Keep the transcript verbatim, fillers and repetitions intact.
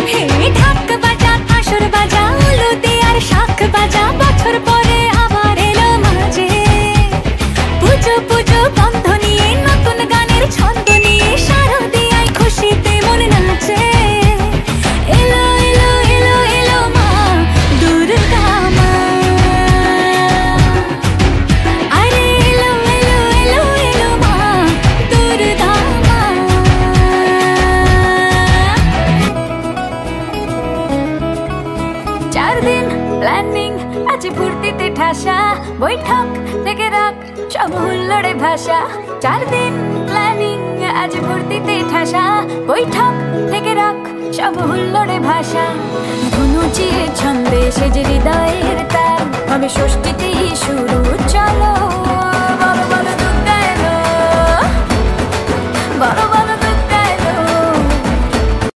হে ঢাক বাজা আসর বাজা উলুতে আর শাখ বাজা বছর পরে আবার এলো মাঝে পুজো পুজো বন্ধ নিয়ে নতুন গানের ছন্দ নিয়ে শারদিয়ায় খুশিতে মন নাচে এলো এলো এলো এলো মা দুর্গা মা আরে এলো এলো এলো এলো মা দুর্গা মা চার দিন প্ল্যানিং আছে ফুর্তিতে ঠাসা বৈঠক থেকে রাখ সব হুল্লোড়ে ভাষা চার দিন প্ল্যানিং আজ ফুর্তিতে ঠাসা বৈঠক থেকে রাখ সব হুল্লোড়ে ভাষা ধনুচিয়ে ছন্দে সেজে হৃদয়ের তার হবে ষষ্ঠীতেই শুরু চলো